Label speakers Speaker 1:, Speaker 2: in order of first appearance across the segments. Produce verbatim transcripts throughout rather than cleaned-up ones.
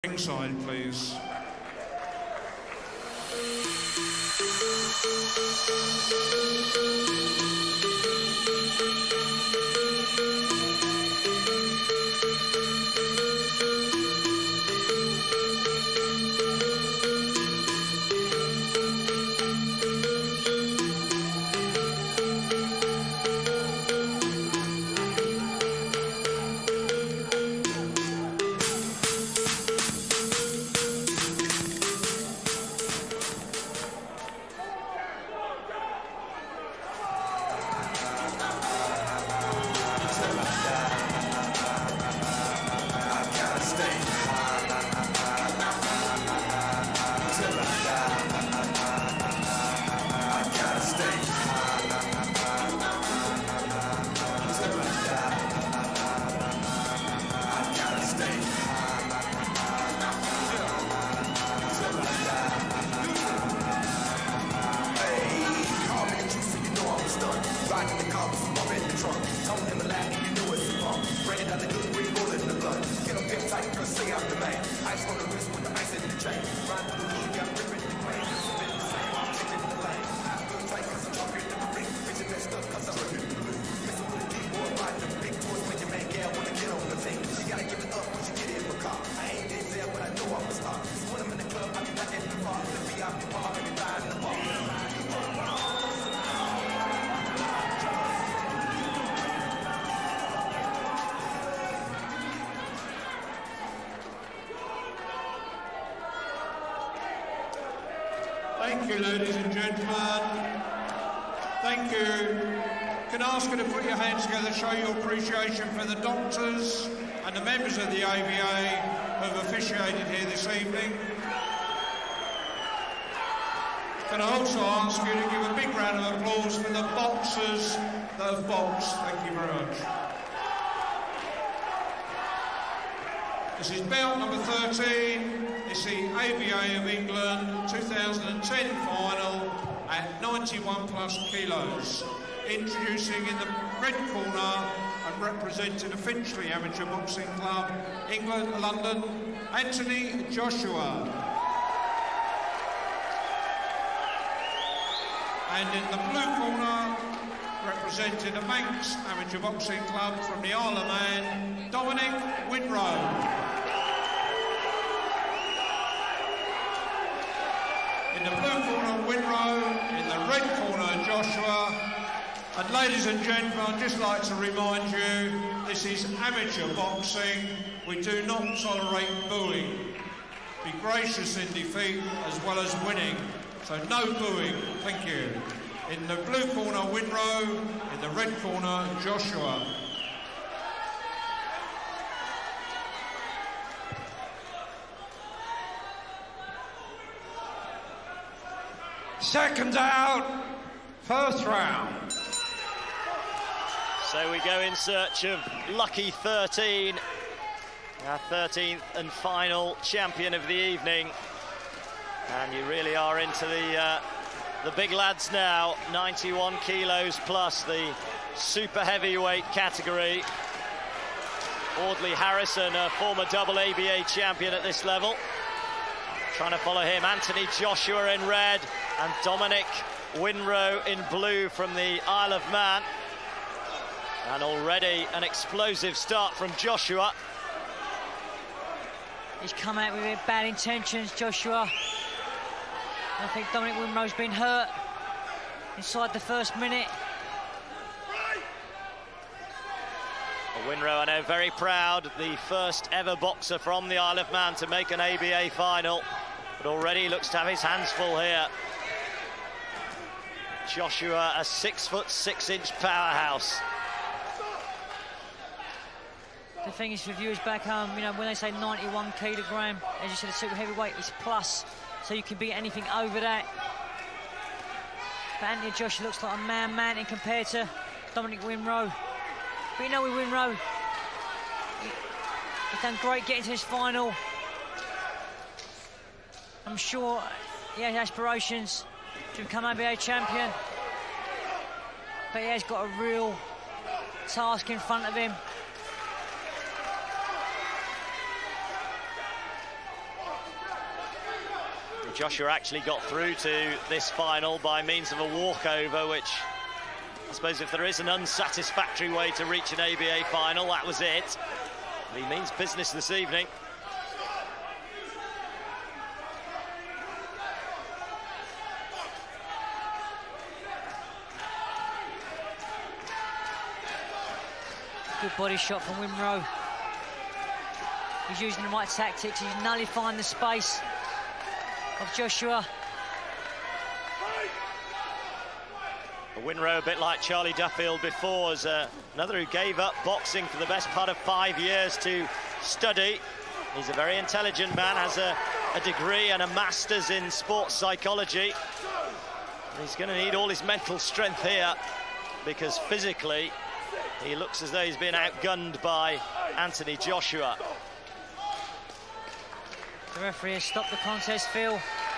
Speaker 1: Ringside, please. Thank you, ladies and gentlemen. Thank you. Can I ask you to put your hands together, show your appreciation for the doctors and the members of the A V A who have officiated here this evening. Can I also ask you to give a big round of applause for the boxers that have boxed. Thank you very much. This is bout number thirteen. It's the A V A of England two thousand ten final at ninety-one plus kilos. Introducing in the red corner and representing the Finchley Amateur Boxing Club, England, London, Anthony Joshua. And in the blue corner, representing the Manx Amateur Boxing Club from the Isle of Man, Dominic Winrow. In the blue corner, Winrow. In the red corner, Joshua. And ladies and gentlemen, I'd just like to remind you, this is amateur boxing. We do not tolerate booing. Be gracious in defeat as well as winning. So no booing, thank you. In the blue corner, Winrow. In the red corner, Joshua.
Speaker 2: Second out, first round.
Speaker 3: So we go in search of lucky thirteen, our thirteenth and final champion of the evening. And you really are into the uh, the big lads now, ninety-one kilos plus, the super heavyweight category. Audley Harrison, a former double A B A champion at this level. Trying to follow him, Anthony Joshua in red and Dominic Winrow in blue from the Isle of Man. And already an explosive start from Joshua.
Speaker 4: He's come out with bad intentions, Joshua. I think Dominic Winrow's been hurt inside the first minute.
Speaker 3: Well, Winrow, I know, very proud, the first ever boxer from the Isle of Man to make an A B A final, but already looks to have his hands full here. Joshua, a six foot six inch powerhouse.
Speaker 4: The thing is, for viewers back home, you know, when they say ninety-one kilogram, as you said, a super heavyweight, it's plus, so you can beat anything over that. But Anthony Joshua looks like a man mountain compared to Dominic Winrow. But you know, with Winrow, he, he's done great getting to this final. I'm sure he has aspirations to become A B A champion, but he has got a real task in front of him.
Speaker 3: Joshua actually got through to this final by means of a walkover, which I suppose if there is an unsatisfactory way to reach an A B A final, that was it. He means business this evening.
Speaker 4: Good body shot from Winrow. He's using the right tactics. He's nullifying the space of Joshua.
Speaker 3: Winrow, a bit like Charlie Duffield before, as uh, another who gave up boxing for the best part of five years to study. He's a very intelligent man, has a, a degree and a master's in sports psychology. He's going to need all his mental strength here, because physically he looks as though he's been outgunned by Anthony Joshua.
Speaker 4: The referee has stopped the contest, Phil.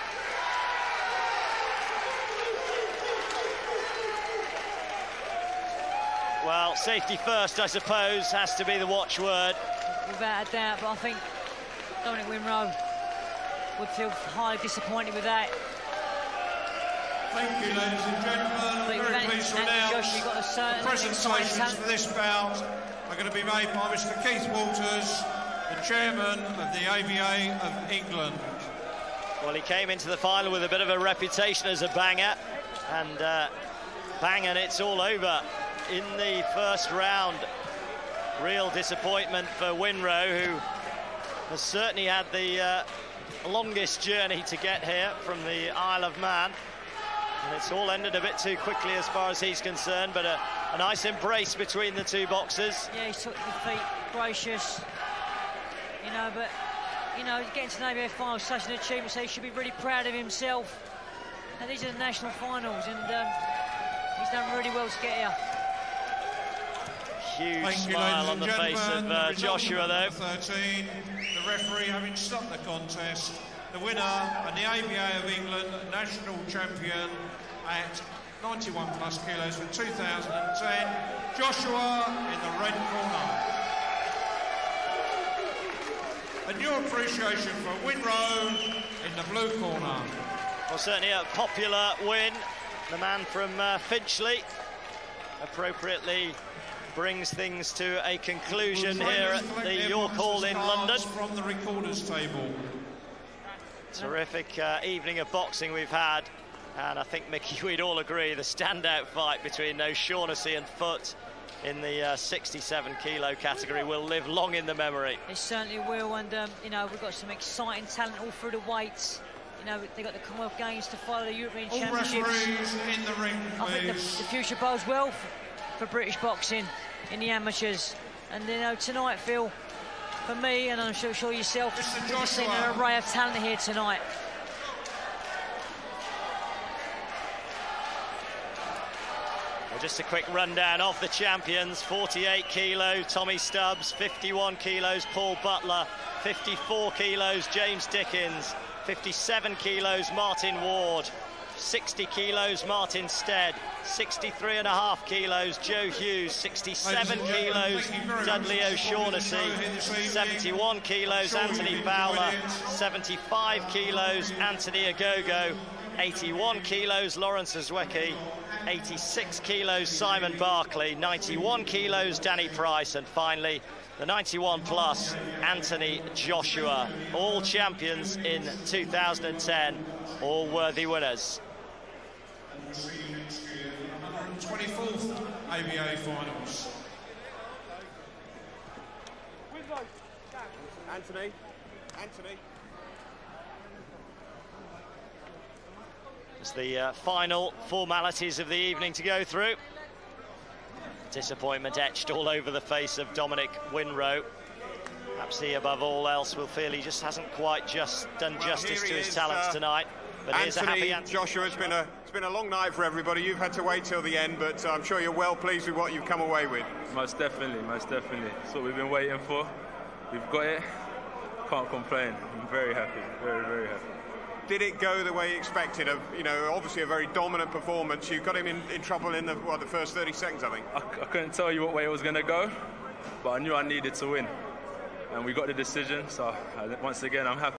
Speaker 3: Well, safety first, I suppose, has to be the watchword.
Speaker 4: Without a doubt, but I think Dominic Winrow would feel highly disappointed with that.
Speaker 1: Thank you, ladies and gentlemen. Very pleased to announce the presentations for this bout are going to be made by Mister Keith Walters, the chairman of the A B A of England.
Speaker 3: Well, he came into the final with a bit of a reputation as a banger, and uh, bang, and it's all over in the first round. Real disappointment for Winrow, who has certainly had the uh, longest journey to get here from the Isle of Man. And it's all ended a bit too quickly as far as he's concerned, but a, a nice embrace between the two boxers.
Speaker 4: Yeah, he took the defeat, gracious, you know, but, you know, getting to the A B A final is such an achievement, so he should be really proud of himself. And these are the national finals, and um, he's done really well to get here.
Speaker 3: Huge
Speaker 1: Thank
Speaker 3: smile
Speaker 1: you,
Speaker 3: on the face of uh, Joshua, though.
Speaker 1: thirteen, the referee having stopped the contest. The winner and the A B A of England national champion at ninety-one plus kilos for two thousand ten, Joshua in the red corner. And your appreciation for Winrow in the blue corner.
Speaker 3: Well, certainly a popular win. The man from uh, Finchley appropriately brings things to a conclusion here at the York Hall in London.
Speaker 1: From the recorders table.
Speaker 3: Terrific uh, evening of boxing we've had, and I think, Mickey, we'd all agree the standout fight between O'Shaughnessy and Foote in the uh, sixty-seven kilo category will live long in the memory.
Speaker 4: It certainly will, and um, you know, we've got some exciting talent all through the weights. You know, they've got the Commonwealth Games to follow, the European
Speaker 1: all
Speaker 4: Championships.
Speaker 1: Referees in the ring, please.
Speaker 4: I think the, the future bodes well for, for British boxing in the amateurs. And you know, tonight, Phil, for me, and I'm sure, sure yourself, we've seen an array of talent here tonight.
Speaker 3: Well, just a quick rundown of the champions. forty-eight kilo Tommy Stubbs, fifty-one kilos Paul Butler, fifty-four kilos James Dickens, fifty-seven kilos Martin Ward, sixty kilos Martin Stead, sixty-three and a half kilos Joe Hughes, sixty-seven kilos Dudley O'Shaughnessy, seventy-one kilos Anthony Fowler, seventy-five kilos Anthony Agogo, eighty-one kilos Lawrence Ozwecki, eighty-six kilos Simon Barkley, ninety-one kilos Danny Price, and finally the ninety-one plus Anthony Joshua. All champions in two thousand ten, all worthy winners.
Speaker 1: twenty-fourth A B A finals.
Speaker 5: Anthony, Anthony.
Speaker 3: It's the uh, final formalities of the evening to go through. Disappointment etched all over the face of Dominic Winrow. Perhaps he, above all else, will feel he just hasn't quite just done well, justice to his is, talents uh, tonight. But
Speaker 5: Anthony,
Speaker 3: here's a happy Anthony.
Speaker 5: Joshua, it's been a it's been a long night for everybody. You've had to wait till the end, but uh, I'm sure you're well pleased with what you've come away with.
Speaker 6: Most definitely, most definitely. That's what we've been waiting for. We've got it. Can't complain. I'm very happy. Very, very happy.
Speaker 5: Did it go the way you expected? Of you know, obviously a very dominant performance. You got him in, in trouble in the what, the first thirty seconds, I think.
Speaker 6: I, I couldn't tell you what way it was going to go, but I knew I needed to win, and we got the decision. So I, once again, I'm happy.